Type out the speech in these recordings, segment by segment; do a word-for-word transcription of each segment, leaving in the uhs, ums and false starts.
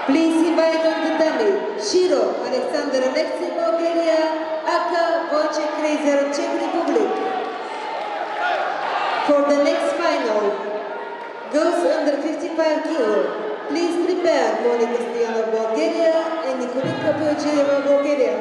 Please invite on the dummy, Shiro, Aleksandar, Aleksiev, Bulgaria, Aka, Vojtech, Krejzar, Czech Republic. For the next final, girls under fifty-five kilo, please prepare Monika Stoyanova, Bulgaria, and Nikolika Piocheva, Bulgaria.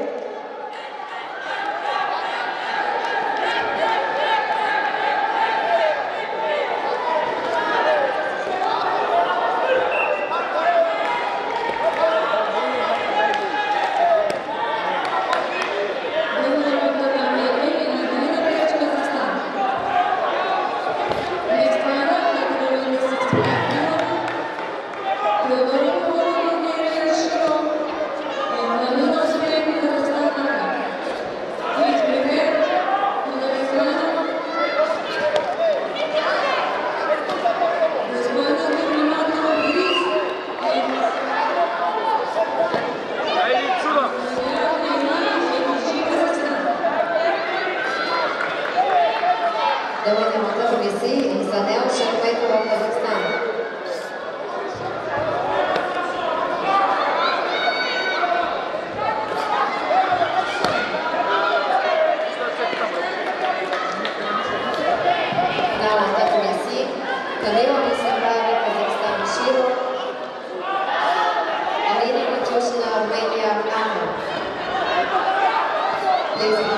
Please